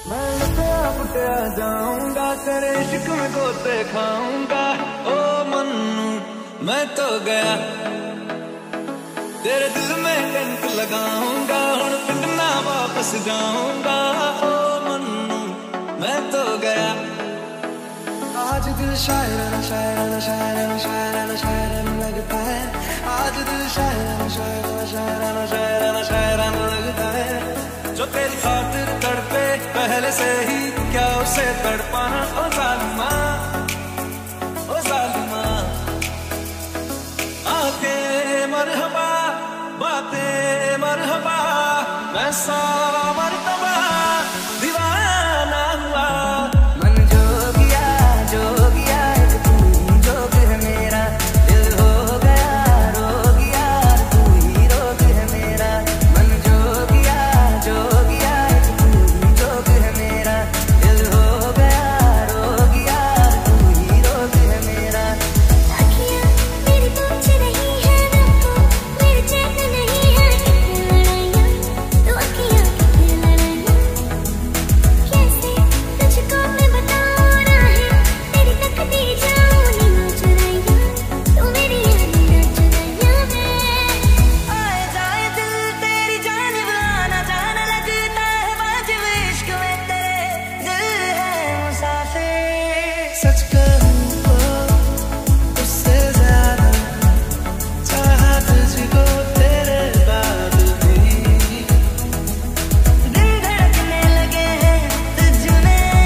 मैं लुटिया पुटिया जाऊंगा, तेरे इश्क में गोते खाऊंगा। ओ मन्नू मैं तो गया, तेरे दिल में टेंट लगाऊंगा, हुण पिंड ना वापस जाऊंगा। ओ मन्नू मैं तो गया। आज दिल शायराना शायराना शायराना शायराना शायराना लगता है। आज दिल शायराना शायराना शायराना शायराना शायराना लगता है। जो तेरी खातिर तड़पे पहले से ही, क्या उसे तड़पाना। ओ जालिमा, ओ जालिमा। आंखें मरहबा, बातें मरहबा, मैं 100 मरतबा दीवाना हुआ। सच कहूं तो उससे ज्यादा चाहा तुझको तेरे बाद भी। दिन धड़कने लगे हैं तुझ में,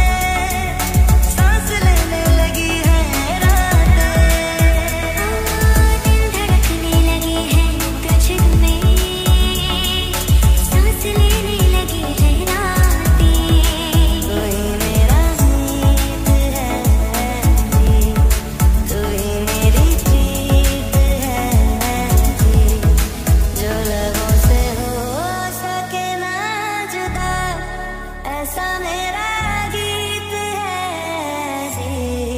सांस लेने लगी है रातें। दिन धड़कने लगे हैं तुझ में, सांस लेने लगी है रातें। कोई मेरा ऐसा मेरा गीत है जी।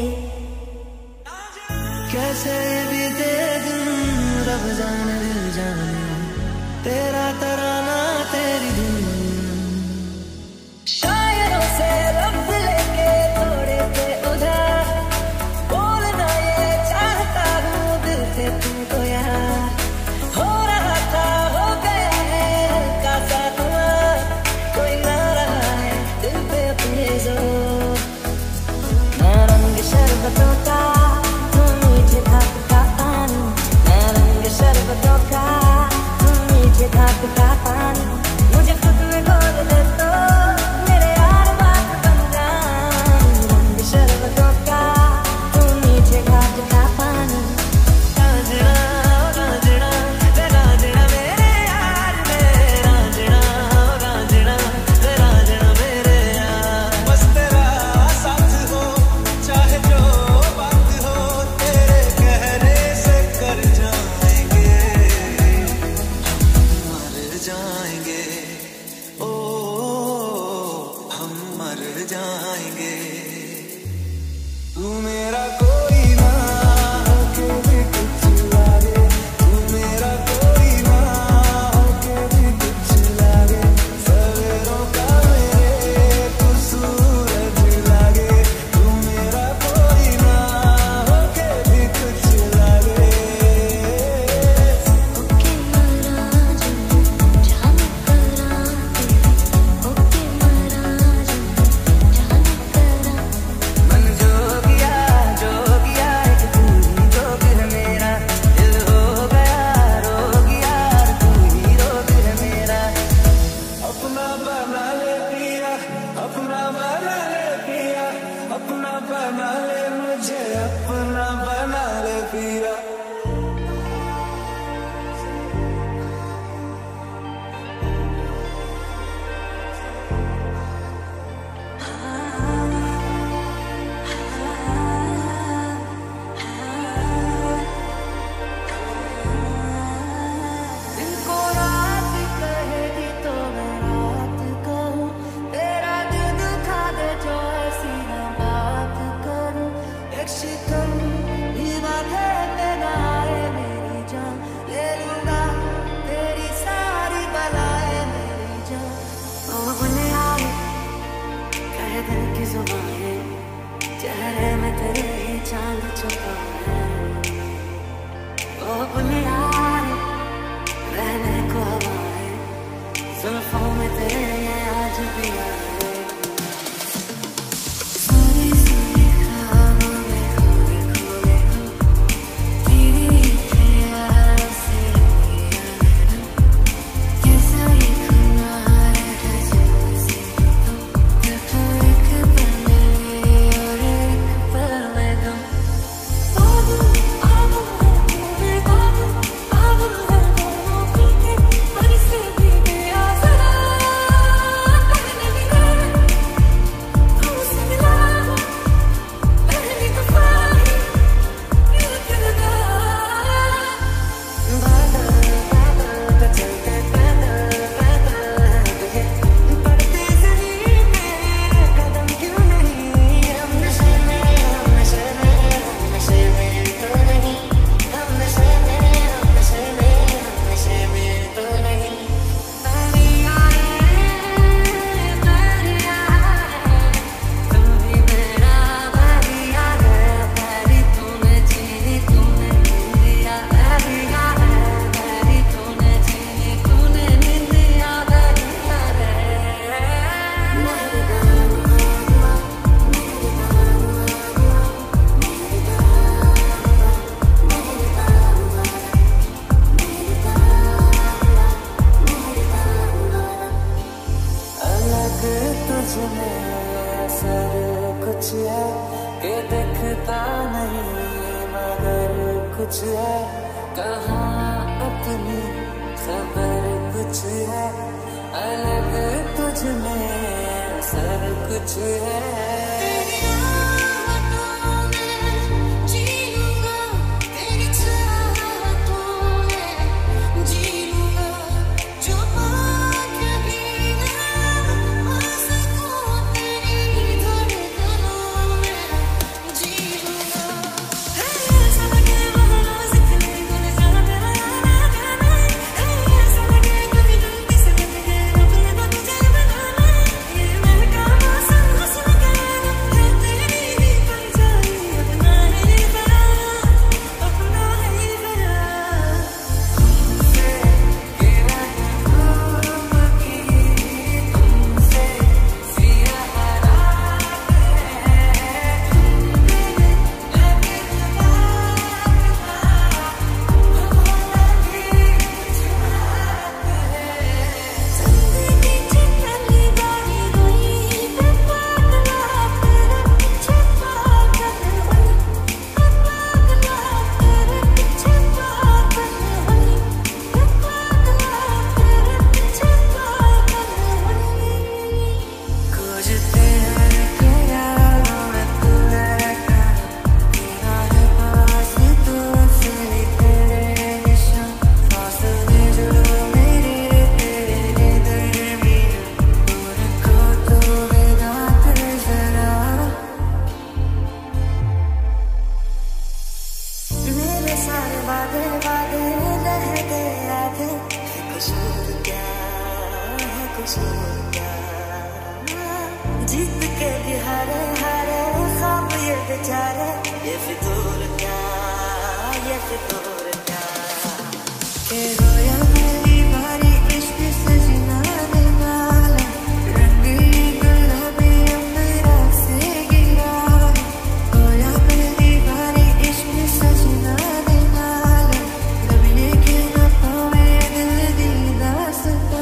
कैसे बीते दिन रब जाने दिल जाने, तेरा तराना तेरी धुन। शायरों से लफ्ज लेके थोड़े से उधार, बोलना ये चाहता हूँ दिल से तुमको यार। हो रहा था हो गया है हल्का सा खुमार, कोई ना रहा है दिल पे अपने जोर। मैं रंग शरबतों का, तुम मीठे धाप का पानी। मैं रंग शरबतों का, तुम मीठे धाप का पानी। मुझे खुद में घोल दे तो मेरे यार बात बन जाए। रंग शरबतों का, तुम मीठे घाट का पानी। रांझना रांझना रांझना मेरे यार में, रांझना रांझना रांझना मेरे यार। बस तेरा साथ हो चाहे जो बात हो, तेरे कहने से कर जाएंगे, मर जाएंगे। ओ हम मर जाएंगे। तू मेरा कोई ना होके भी कुछ लागे, तू मेरा कोई ना होके भी कुछ लागे। सवेरों का मेरे तू सूरज लागे, तू मेरा कोई ना होके भी कुछ लागे। ओके महाराज जान करा, ओके महाराज जान करा। मन जोगिया जोगिया एक तू ही जोग है मेरा। दिल हो गया रोगिया, तू ही रोग है मेरा। अपना बना ले पिया, अपना बना ले पिया, अपना बना ले मुझे, अपना बना ले पिया। दिन को रात कहेगी तो मैं रात कहूँ, तेरा दिल दुखा दे जो ऐसी ना बात करूँ। एक शिकम ही बात है तुझमें असर कुछ है कि दिखता नहीं मगर कुछ है, कहाँ अपनी खबर कुछ है, अलग तुझमें असर कुछ है। जीत के भी हारे हारे ख्वाब ये बेचारे, ये फितूर क्या, ये फितूर क्या के रोया मेरी बारी इश्क सजना ने वाला, रंगीन गुलाबी मेरा से गिरा, रोया मेरी बारी इश्क सजना ने वाला, कभी लेके न पावे दिल दी दास्तां।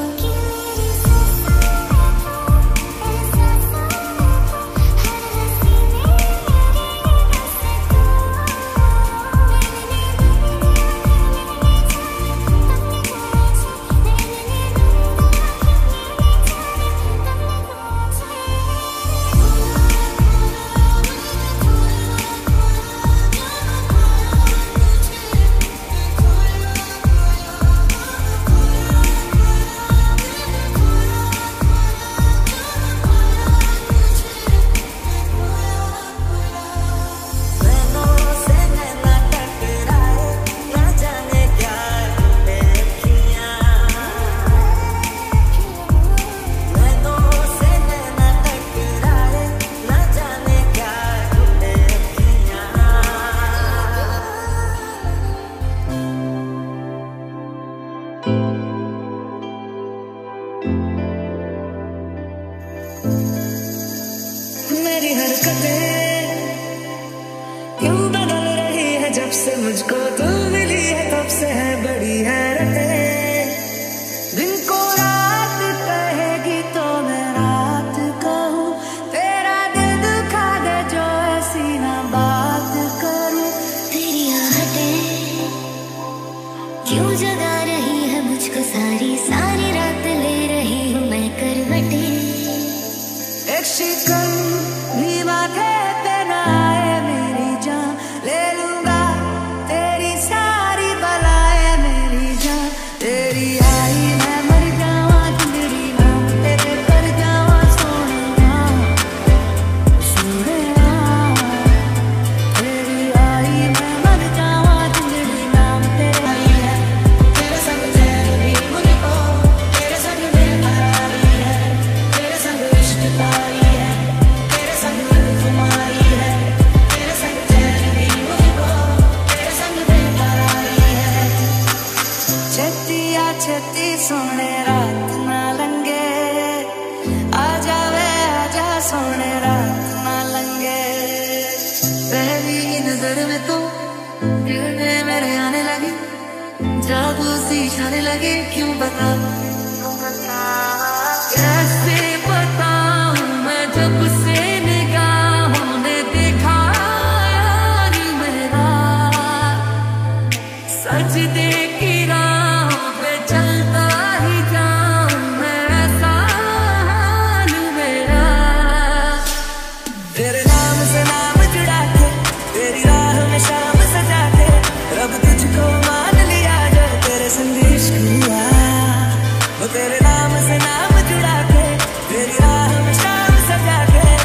मेरी हरकतें क्यों बदल रही है जब से मुझको तू मिली है, तब से है बड़ी हैरतें। दिन को रात कहेगी तो मैं रात कहूँ, तेरा दिल दुखा दे जो ऐसी ना बात करूँ। तेरी आहटें क्यों जगा रही है मुझको, सारी सारी रात ले रही हूँ मैं करवटें। एक शिकन भी माथे पे ना आए मेरी जान, ले लूंगा तेरी सारी बलाएं मेरी जान। तेरी आई मैं मर जावा जिंदड़ी ना, तेरे पर जावा सोनिया सोनिया। तेरी आई मैं मर जावा जिंदड़ी ना, तेरे आई है तेरे संग तेरी मुझको, तेरे संग बेकरारी है, तेरे संग इश्क तारी है, तेरे संग तुम्हारी है, तेरे संग तेरी मुझको, तेरे संग बेकरारी है। छतिया छती सोने रात ना लंगे, आजा वे आजा सोने रात ना लंगे। पहली नजर में तो दिल में मेरे आने लगी, जादू सी छाने लगी, क्यों बता कैसे बताऊं जब से निगाहों ने देखा यार मेरा, सजदे की राहों पे चलता ही जाऊं मैं, ऐसा हाल मेरा। तेरे नाम से नाम जुड़ा के, तेरी राह में शाम सजा के, रब तुझको मान लिया जो तेरे संग इश्क हुआ। वो तेरे नाम से नाम जुड़ा के, तेरी राह में शाम सजा के,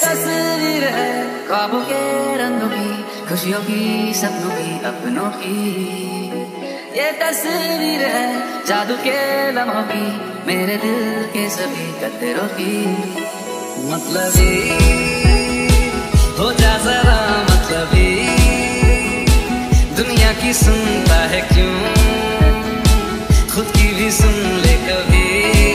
तस्वीर है ख्वाबों के रंगों की, खुशियों की, सपनों की, अपनों की। ये तस्वीर है जादू के लम्हों की, मेरे दिल के सभी कतरों की। मतलबी हो जा जरा मतलबी, दुनिया की सुनता है क्यों, खुद की भी सुन ले कभी।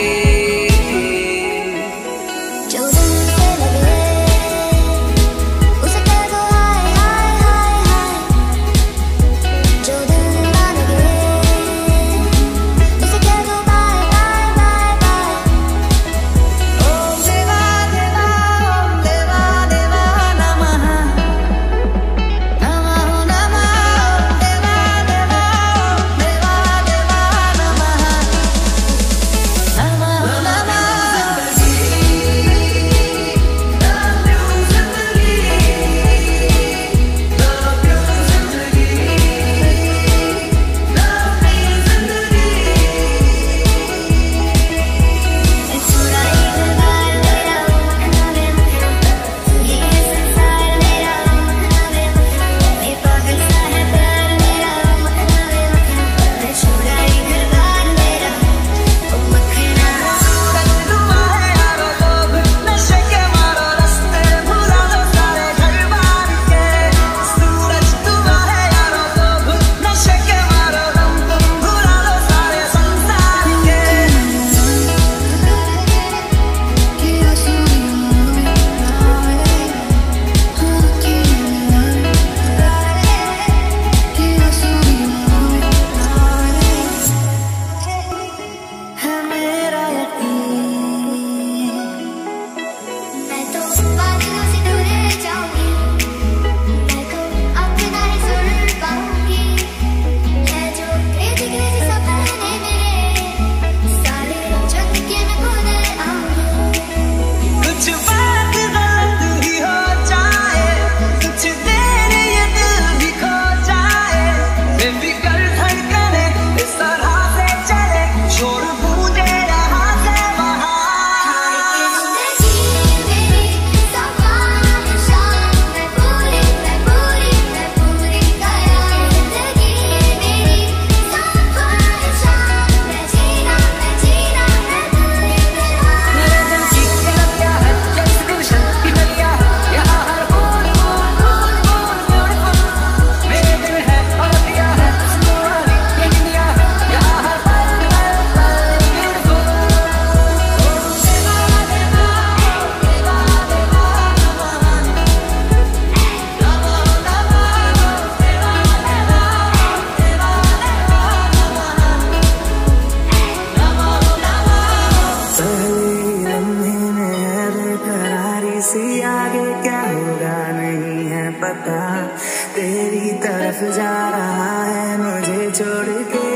आगे क्या होगा नहीं है पता, तेरी तरफ जा रहा है मुझे छोड़ के।